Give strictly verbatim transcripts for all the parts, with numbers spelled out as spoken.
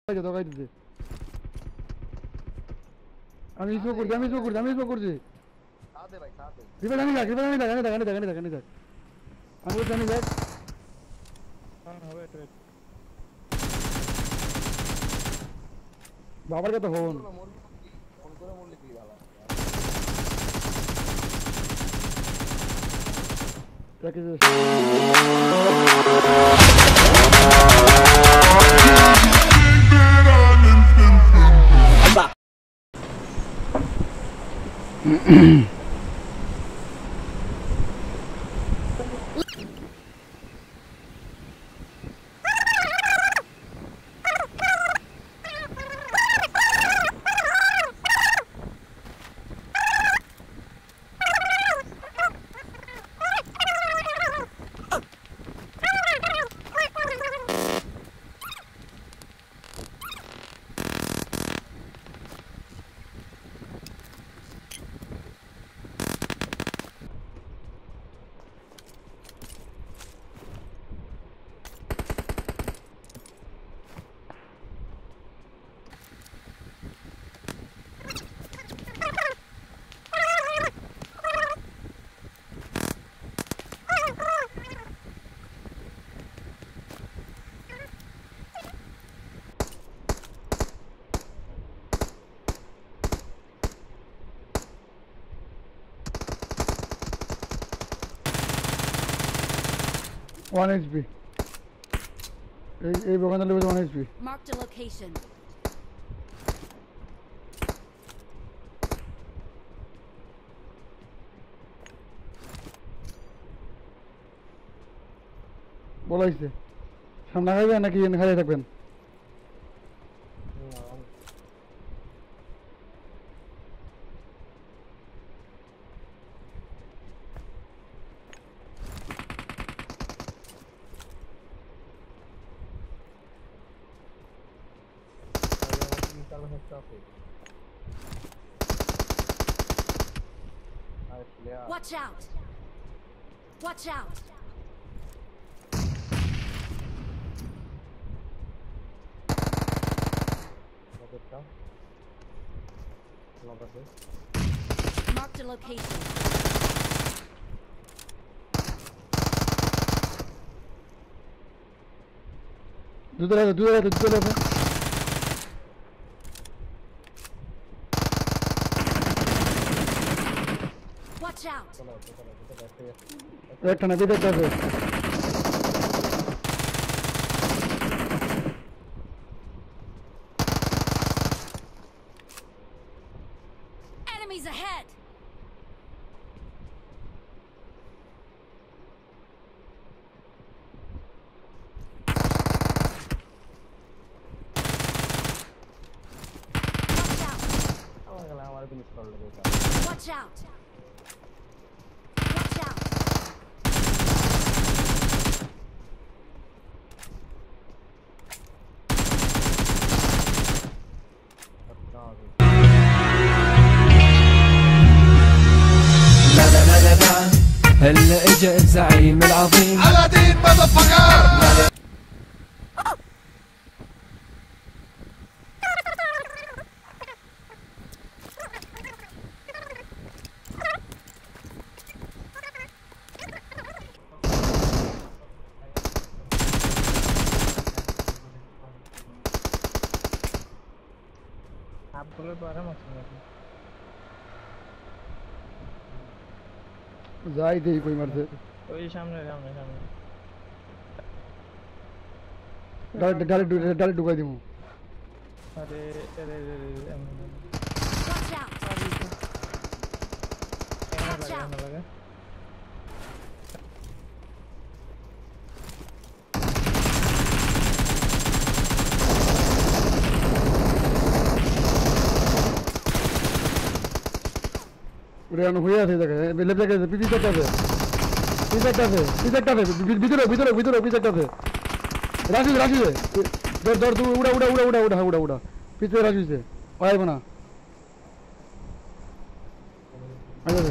দোকাই দিতে আমি ইসো করছি আমি ইসো করছি আমি ইসো করছি সাথে ভাই সাথে রিপেল আমি দেখ রিপেল আমি দেখ আমি দেখ আমি দেখ আমি দেখ আমি দেখ আমি বলছি আমি দেখ হ্যাঁ ওয়েট ওয়েট বাবার কথা ফোন ফোন করে বললি কি দাদা রাখি দে one H P. এই এই দোকানে level one H P. Marked a location. বলাইছে সামনে খাইবেন নাকি এখানে খাইয়ে থাকবেন Watch out! Watch out! Marked a location. দুধরে দুধরে দুধরে Watch out! একটা না বিদেশ যাবে Enemies ahead! Watch out! Watch out! Watch out! هلا اجا الزعيم العظيم على دين مذفقر आपको बारह मसला যাই দেই কই মারছে ওই সামনে সামনে সামনে ডাইরেক্ট ডাইরেক্ট ডাইরেক্ট ঢুকাই দিমু আরে আরে Watch out! Watch out! लगा উড়ানো হয়ে আছে দেখে লেফট থেকে পিপি কাটাবে পিপি কাটাবে পিপি কাটাবে ভিতরে ভিতরে ভিতরে পিপি কাটাবে রাশি রাশি দর দর দু উড়া উড়া উড়া উড়া উড়া উড়া উড়া পিছে রাশিছে পাইব না আরে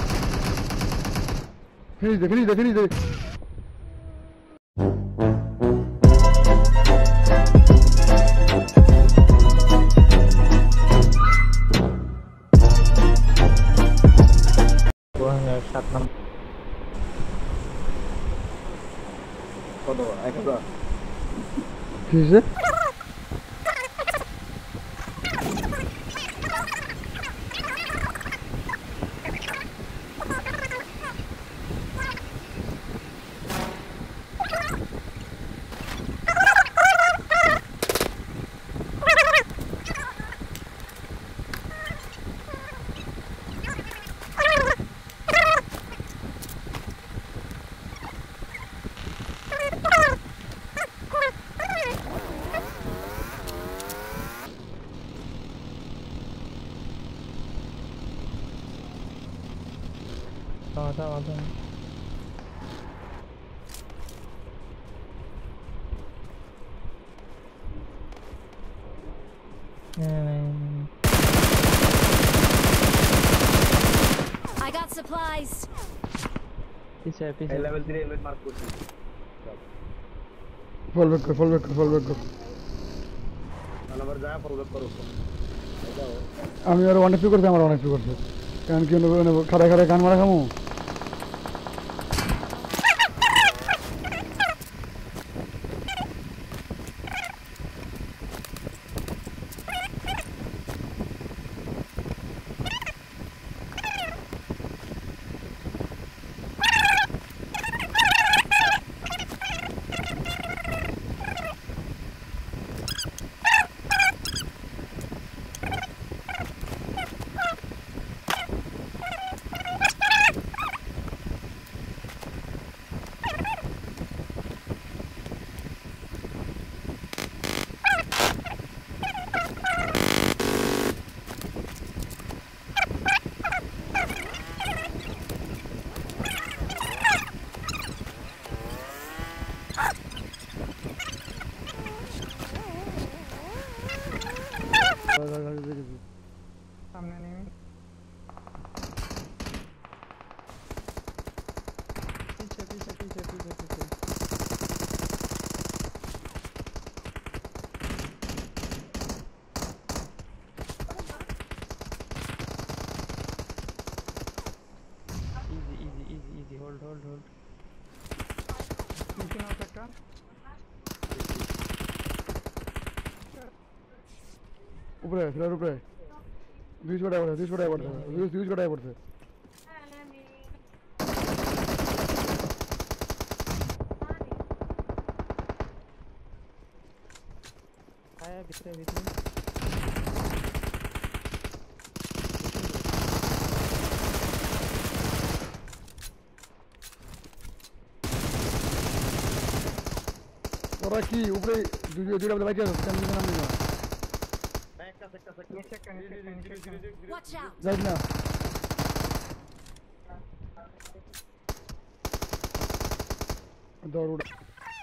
ফিনিশ দে ফিনিশ দে ফিনিশ দে কিসে Tama, tama, tama. I got supplies. पीछे पीछे लेवल थ्री हेलमेट मार्क করছি ফল ব্যাক কর ফল ব্যাক কর ফল ব্যাক কর নাম্বার যা ফল ব্যাক করো আমি আর ওয়ান এফপি করতে আমার ওয়ান এফপি করতে কারণ কি মানে খাড়া খাড়া গান মারা খামু सामने नहीं पीछे पीछे पीछे पीछे पीछे easy easy easy easy hold hold hold नीचे ना सकता উপরে ফেরার উপরে দুই ছড়ায় পড়ছে দুই ছড়ায় পড়ছে দুই দুই ছড়ায় পড়ছে आया भीतर भीतर ওরা কি উপরে দুই দুইটা বাইক আছে কেমন নাম নিও नीचे का नीचे का नीचे का Watch out. যাই না দৌড় উড়া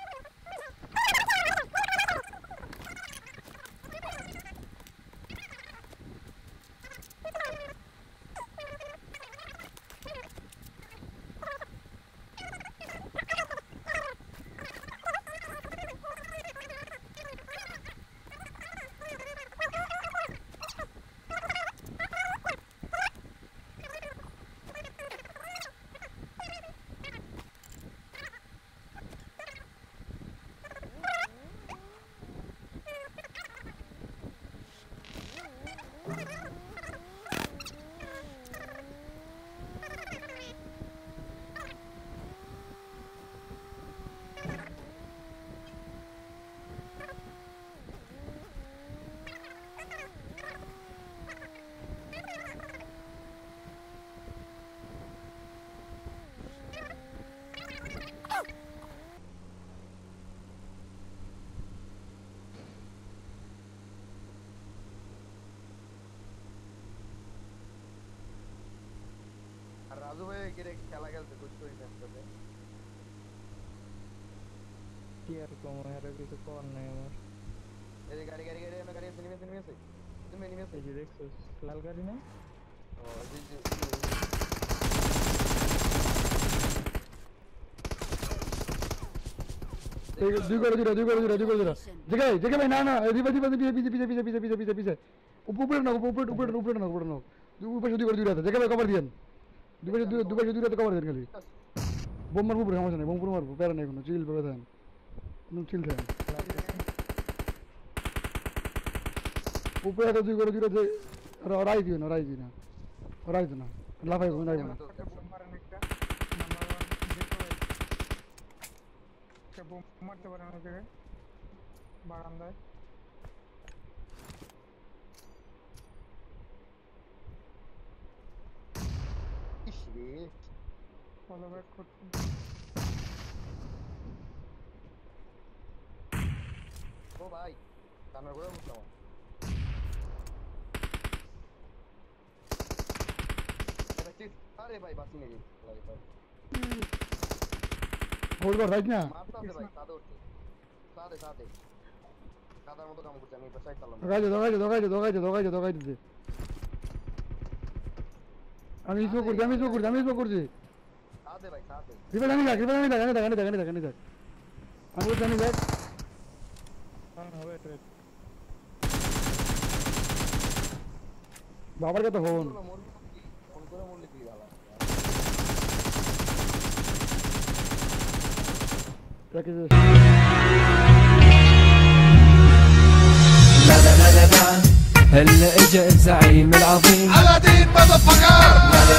রাজু ভাই গিয়ে খেলা খেলতে কুছ করি না কি আর কম আর কিছু কর নাই আমার এই গাড়ি গাড়ি গাড়ি আমরা গাড়ি আছে নিমেছে নিমেছে তুমি নিমেছে এই যে দেখছো লাল গাড়ি না ও জি জি দুই করে দিরা দুই করে দিরা দুই করে দিরা দেখে দেখে ভাই না না দিবা দিবা পিছে পিছে পিছে পিছে পিছে পিছে পিছে পিছে উপরে না উপরে উপরে উপরে না উপরে না দুই পাশে দুই করে দুই রাতে দেখে ভাই কভার দিয়েন দুই পাশে দুই দুই পাশে দুই রাতে কভার দেন খালি বোম মারবো উপরে সমস্যা নেই বোম পুরো মারবো প্যারা নেই কোনো চিল পেবে দেন কোনো চিল দেন উপরে তো দুই করে দুইটা যে ওরাই দিও না ওরাই দিও না ওরাই দিও না লাফাই ঘুম রাখবো না একটা বোম মারেন একটা নাম্বার ওয়ান দেখতে পাই একটা বোম মারতে পারেন ওই জায়গায় বারান্দায় ইস রে ফলো ব্যাক করছেন ও ভাই কান্নার করে বুঝতাম আরে ভাই বাসি নেই হোল্ড কর রাইট না মারতে ভাই সাদে উঠছে সাদে সাদে কাদার মতো কাম করছে আমি এবার সাইড চালাম দোকাইছে দোকাইছে দোকাইছে দোকাইছে দোকাইছে দোকাইছে আমি স্মোক করছি আমি স্মোক করছি আমি স্মোক করছি সাদে ভাই সাদে রিপেল আনি দেখ রিপেল আনি দেখ আনি দেখ আনি দেখ আনি দেখ আনি দেখ আমি বলছি আনি দেখ হ্যাঁ ওয়েট ওয়েট বাবার কাছে ফোন ফোন করে মরলি কি দালা প্যাকেজে لا لا لا لا لا هلا اجا الزعيم العظيم Aladdin motherfucker.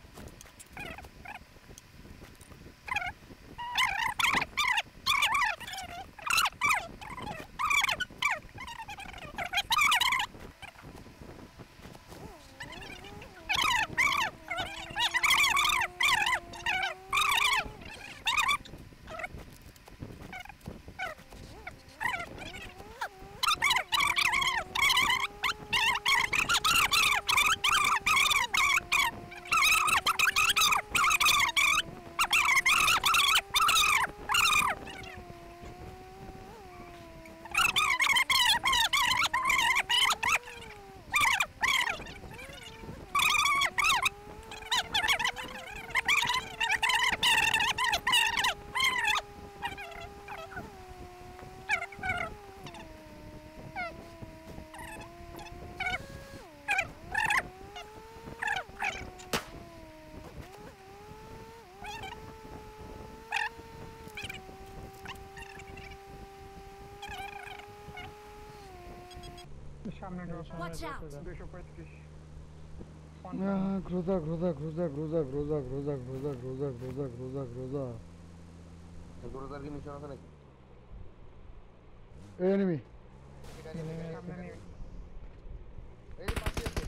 সামনে ড্রপ Watch out! দুশো পঁয়ত্রিশ গ্রোজা গ্রোজা গ্রোজা গ্রোজা গ্রোজা গ্রোজা গ্রোজা গ্রোজা গ্রোজা গ্রোজা গ্রোজা গুরুদার কি মিশন আছে নাকি এনিমি সামনে নিয়ে এই যে পাশে আছে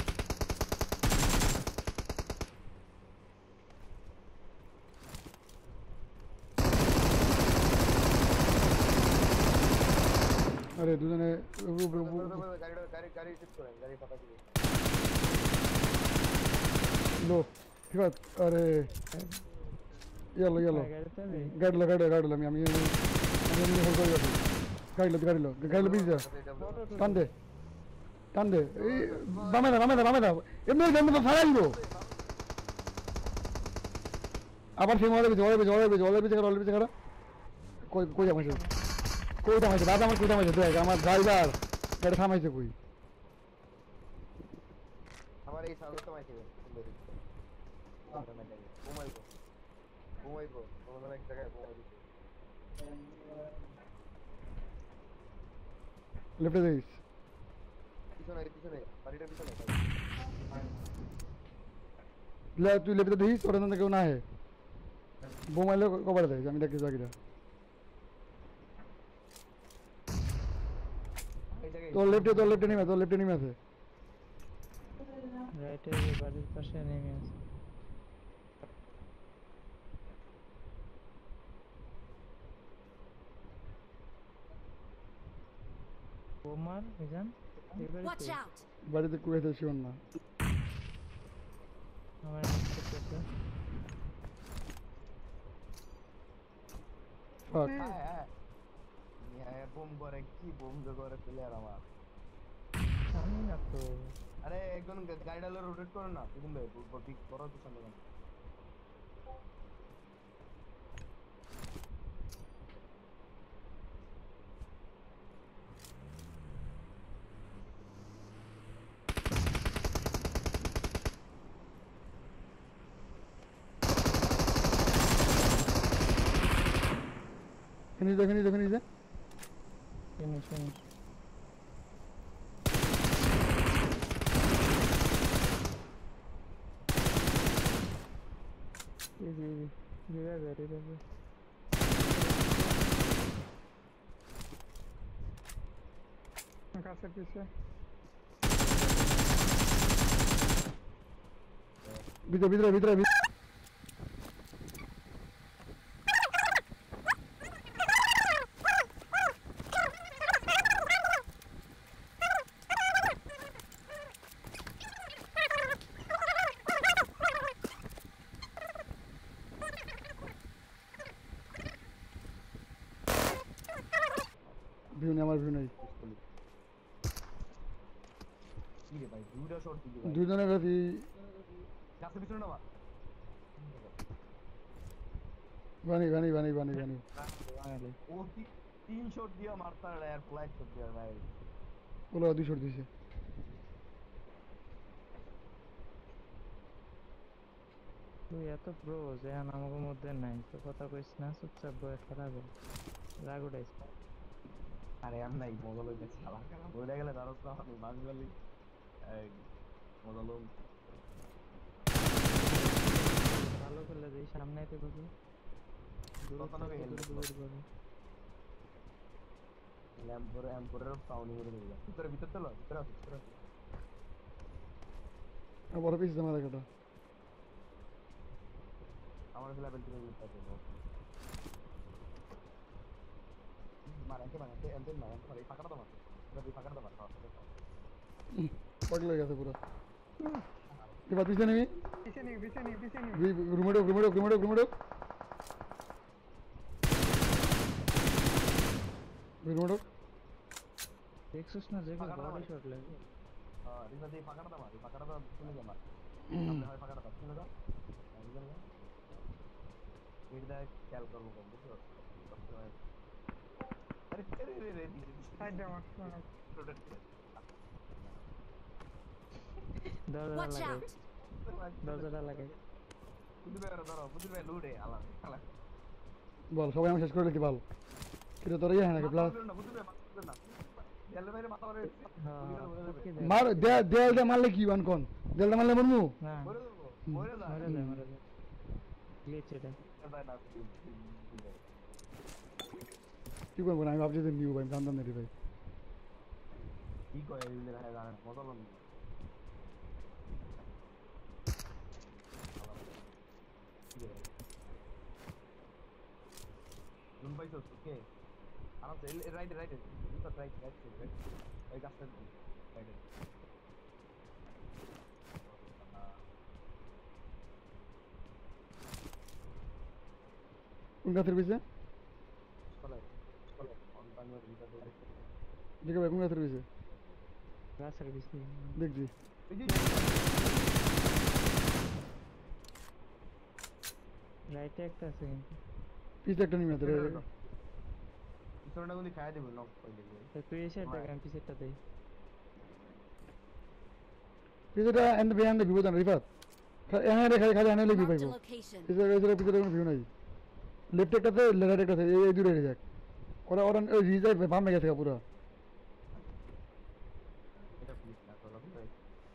আরে দুজনে গাড়ি গাড়ি গাড়ি শিফট করেন গাড়ি ফাটা দিবে লো ঠিক আছে আরে ইয়ালো ইয়ালো গাড়ি লো গাড়ি গাড়ি লো আমি আমি আমি আমি হোল্ড করে যাচ্ছি গাড়ি লো গাড়ি লো গাড়ি লো বিজ টান দে টান দে এই বামে দা বামে দা বামে দা এমনি এমনি তো ছাড়াই দিব আবার সেই মলে বিজ ওলে বিজ ওলে বিজ ওলে বিজ কর ওলে বিজ কর কই কই যাচ্ছে কই থামাইছে দাদা আমার কই থামাইছে দেখ আমার ড্রাইভার গাড়ি থামাইছে কই আমার এই সাউন্ড তো মাইছে সুন্দর ঘুমাই গো ঘুমাই গো তোমাদের এক জায়গায় ঘুমাই দিতে লেফটে দিস পিছনে পিছনে বাড়িটার পিছনে লে তুই লেফটে দিস ওর না কেউ না হে বোমাইলে কবার দেয় আমি দেখি জায়গাটা তোর লেফটে তোর লেফটে নেমে তোর লেফটে নেমে আছে রাইটে বাড়ির পাশে নেমে আছে বোমার এখান Watch out! বাড়িতে কুয়েতে শিওর না আমার করতেছে ফাক হ্যাঁ হ্যাঁ হ্যাঁ বোম করে কি বোম করে প্লেয়ার আমার আমি না তো আরে একজন গাড়িটা রোটেট করো না পিছন ভাই পিক করো তো সামনে ফিনিশ দে ফিনিশ দে ফিনিশ দে ফিনিশ ফিনিশ রিভাইভ রিভাইভ গাছের পিছে ভিতরে ভিতরে ভিতরে ভিতরে। ভিউ নেই আমার ভিউ নেই কি রে ভাই দুইটা শট দিলি ভাই দুজনের কাছে কাছে পিছনে না বানি বানি বানি বানি বানি ও কি তিন শট দিয়া মারতা রে আর ফ্লাইট শট দিয়া ভাই ওলা দুই শট দিছে তুই এত প্রো যে আমাদের মধ্যে নাই তো কথা কইছ না চুপচাপ বয়ে খেলা কর রাগ উঠাইছ আরে আমি নাই মজা লইতেছি শালা বলে গেলে দাঁড়াস না আমি বাঙালি এই মজা লম ভালো করলে দেই সামনে আইতে কবি দূর কতনকে হেল দূর দূর ল্যাম্পরে ল্যাম্পরে সাউন্ড করে দিল ভিতরে ভিতর চলো ভিতরে ভিতরে বড় পিস জমা রাখাটা আমার লেভেল তিন মিনিট আছে মারাকে মারাকে এন্ড মারাকে মারে ফাঁকাটা দাও মার ফাঁকাটা দাও মার পাগল হয়ে গেছে পুরো এবার পিছনে নেই পিছে নি পিছে নি পিছে নি রুমে ঢোক রুমে ঢোক রুমে ঢোক রুমে ঢোক রুমে ঢোক দেখছস না যে বডি শট লাগে হ্যাঁ রিসা দিয়ে ফাঁকাটা দাও মার ফাঁকাটা দাও শুনে যা মার আপনি হয় ফাঁকাটা দাও শুনে দাও এটা খেয়াল করবো কম বুঝছো আরে আরে আরে সাইড দাও দাদা Watch লাগে out! দাদা লাগে বুঝি ভাই ধরো বুঝি ভাই লুড়ে আলা আলা বল সবাই আমি শেষ করে লিখি বল কিরে তোর ইয়ে নাকি প্লাস বুঝি ভাই মারতে না দেয়ালে বাইরে মাথা মারে হ্যাঁ মার দেয়াল দে মারলে কি বান কোন দেয়াল দে মারলে মরমু না মরে যাবো মরে যা মারা যায় মারা যায় গ্লিচ এটা ভাই না কি করবো না আমি ভাবছি যে নিউ ভাই জানতাম না রে ভাই কি কয় এগুলো না জানেন মজা লম নুন পাইছো ওকে আরাম সে right right inside right right right এই গাছটা রাইট কোন গাছের পিছে চলে চলে অন টাইমের ভিতরে দেখে ভাই কোন গাছের পিছে গাছের পিছে দেখছি এই যে রাইটে একটা আছে কিন্তু পিছে একটা নিমে ধরে পিছনটা গুলি খায় দেব নক কইলে তো তুই এসে দেখ আমি পিছেরটা দেই পিছেটা এন্ড বিহাইন্ড দ্য ভিউ দা রিফাত এখানে রে খালি এখানে লিখবি Marked পাইবো a location. পিছে পিছে পিছে কোনো ভিউ নাই লেফট একটাতে রাইট একটাতে এই দূরে যাক ওরা ওরা ওই রিজাইভ বামে গেছে পুরো এটা প্লিজ না করো ভাই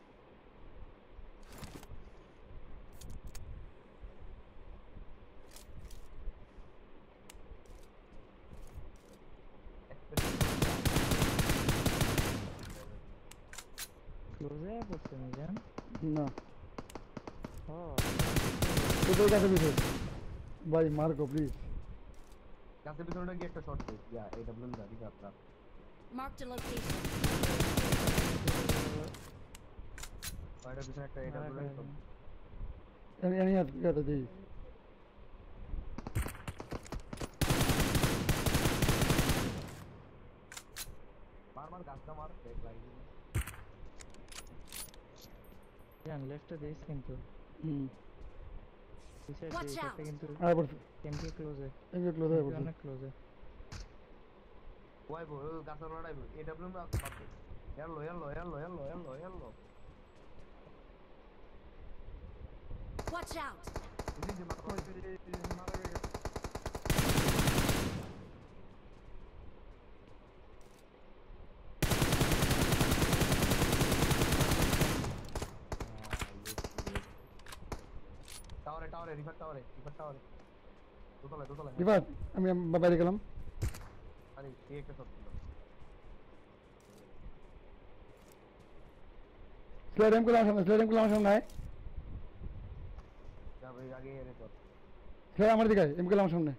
ক্লোজে পড়ছে না জান না ও পিছে গাছে পিছে ভাই মার্কো প্লিজ গাছের পিছনটা কি একটা শট দেই ইয়া এটা বলুন না ঠিক আপনার Marked a location. ওইটার পিছনে একটা এটা বলুন তো এনি এনি ইয়াতে দেই মার মার গাছটা মার ব্রেক লাগিয়ে জান লেফটে দেইস কিন্তু হুম পিছে Watch দেইস out! কিন্তু আয় পড়ছে কেমকে ক্লোজে এমনি ক্লোজ হয়ে পড়ছে অনেক ক্লোজে ওই বো গাছের লড়াই এটা বলুন না পাবে এলো এলো এলো এলো এলো এলো Watch out! বুঝি যে মাথা মারা গেছে টাওয়ারে টাওয়ারে রিভার টাওয়ারে রিভার টাওয়ারে দোতলায় দোতলায় বিপাদ আমি বা- বাইরে গেলাম আরে সে একটা শট ছিল স্লেয়ার এম করলাম সামনে স্লেয়ার এম করলাম সামনে নাই যা ভাই আগে আগে চল স্লেয়ার আমার দিকে এম করলাম সামনে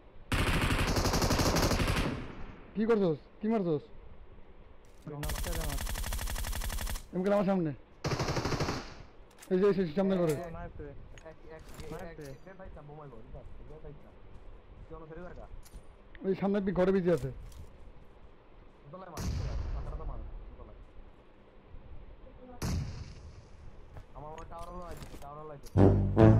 কি করছস কি মারছস ওই নকশা আমার এম করলাম সামনে এই যে এই যে সামনে করে মারতে এক এক মারতে। এক এক পাইছা বোমাই বল ঠিক আছে এক পাইছা কি অনু ফেরি করকা ওই সামনে বি- ঘরে বিজি আছে দোতলায় মার দোতলায় মাথাটা তো মার দোতলায় আমার টাওয়ার হলো আছে টাওয়ার হলো আছে